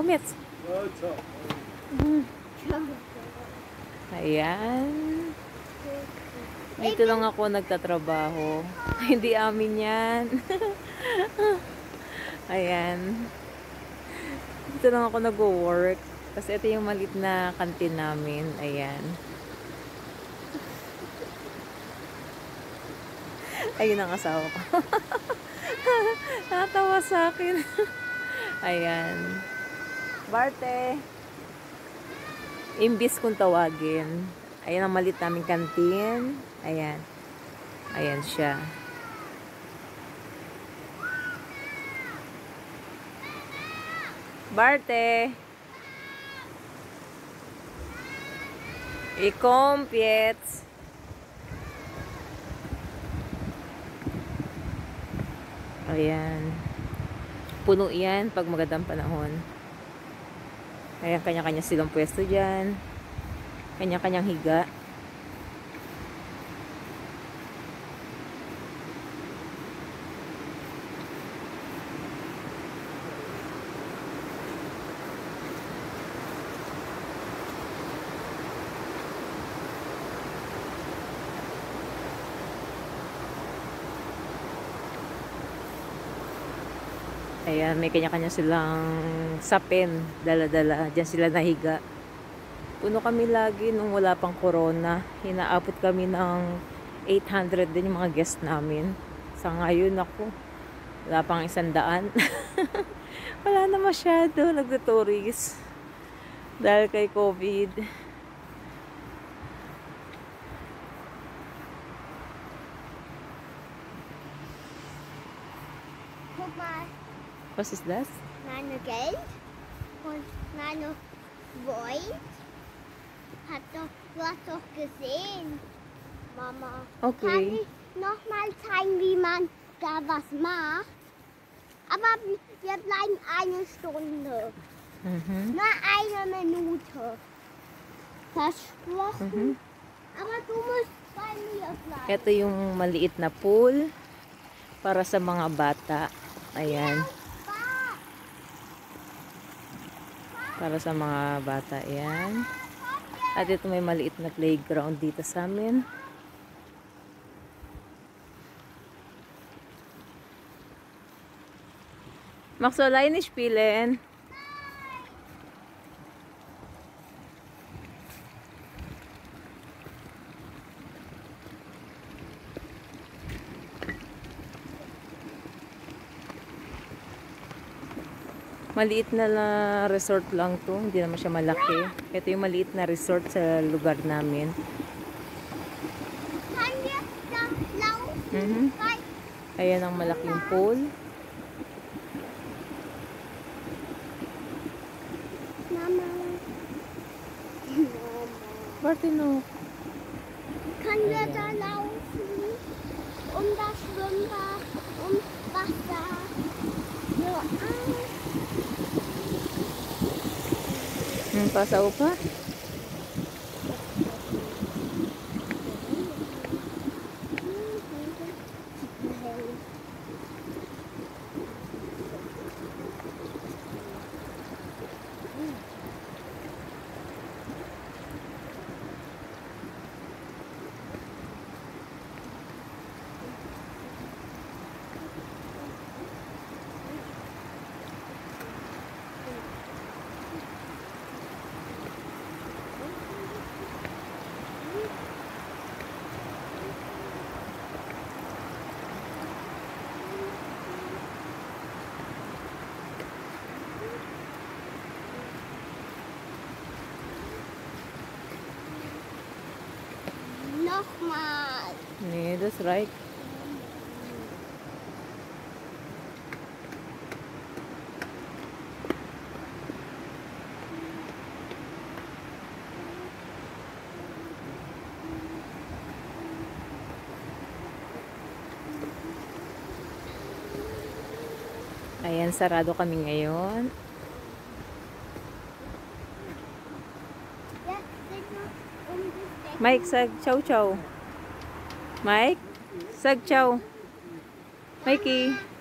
Mets. Ayan. Dito lang ako nagtatrabaho. Hindi amin yan. Ayan. Dito lang ako nag-work. Kasi ito yung maliit na kantin namin. Ayan. Ayun ang asawa ko. Natawa sa akin. Ayan. Barte. Imbis kong tawagin. Ayan ang maliit naming kantin. Ayan. Ayan siya. Barte. I-compiets. Ayan. Puno yan pag magandang panahon. Ayan, kanya-kanya silang pwesto dyan. Kanya-kanyang higa. Ayan, may kanya-kanya silang sapin, dala-dala. Diyan sila nahiga. Puno kami lagi nung wala pang corona. Hinaabot kami ng 800 din yung mga guest namin. Sa ngayon ako, wala pang 100. Wala na masyado nagtuturis. Dahil kay COVID. Was ist das? Meine Geld und meine Freund du hast doch gesehen, Mama. Okay. Kann ich noch mal zeigen, wie man da was macht? Aber wir bleiben eine Stunde. Nur eine Minute. Versprochen. Aber du musst bei mir bleiben. Ito yung maliit na pool para sa mga bata. Ayan. Para sa mga bata, yan. At ito may maliit na playground dito sa amin. Magst du alleine spielen? Maliit na resort lang to, hindi naman siya malaki. Ito yung maliit na resort sa lugar namin. Ayan ang malaking pool. Mama. Martino. Kann wir da laufen? Das Schwimmbad, Wasser. Ja, Pasaw pa? nochmal. Nee, das reicht. Ayan, sarado kami ngayon. Mike, sag chow chow. Mike, sag chow. Mikey.